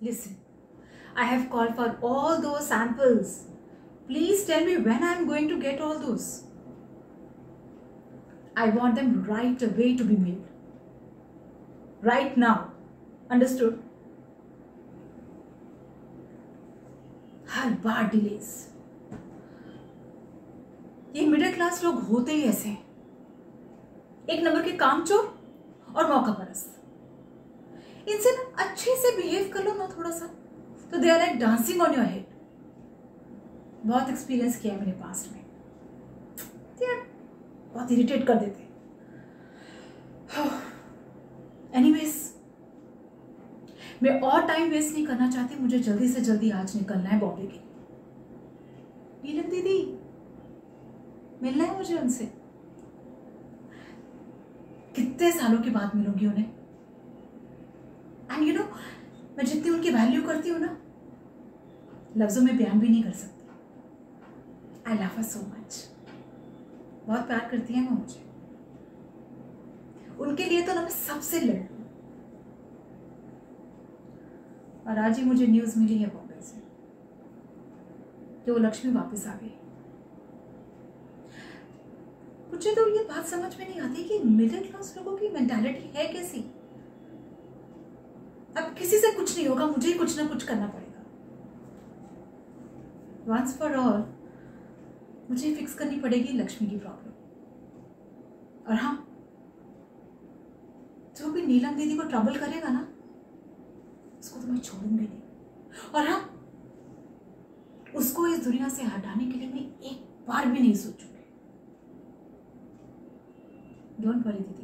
Listen, I have called for all those samples. Please tell me when I am going to get all those. I want them right away to be made. Right now. Understood? हर बार delays. ये middle class लोग होते ही ऐसे हैं, एक number के कामचोर और मौका परस्त। इनसे ना अच्छे से बिहेव कर लो ना थोड़ा सा, तो they are like dancing on your head. बहुत एक्सपीरियंस किया है मैंने पास्ट में, बहुत इरिटेट कर देते। एनीवेज, मैं और टाइम वेस्ट नहीं करना चाहती, मुझे जल्दी से जल्दी आज निकलना है बॉबी के। नीलम दीदी, मिलना है मुझे उनसे। कितने सालों के बाद मिलूंगी उन्हें। एंड यू नो, मैं जितनी उनकी वैल्यू करती हूँ ना, लफ्जों में बयान भी नहीं कर सकती। I love her so much. बहुत प्यार करती है वो मुझे। उनके लिए तो ना मैं सबसे लड़ लूं। और आज ही मुझे न्यूज मिली है बॉम्बे से कि वो लक्ष्मी वापस आ गई। मुझे तो ये बात समझ में नहीं आती कि मिडिल क्लास लोगों की मेंटालिटी है कैसी। अब किसी से कुछ नहीं होगा, मुझे ही कुछ ना कुछ करना पड़ेगा। वंस फॉर ऑल मुझे फिक्स करनी पड़ेगी लक्ष्मी की प्रॉब्लम। और हाँ, जो भी नीलम दीदी को ट्रबल करेगा ना, उसको तो मैं छोड़ूंगी नहीं। और हाँ, उसको इस दुनिया से हटाने के लिए मैं एक बार भी नहीं सोचूंगी। डोंट वरी दीदी।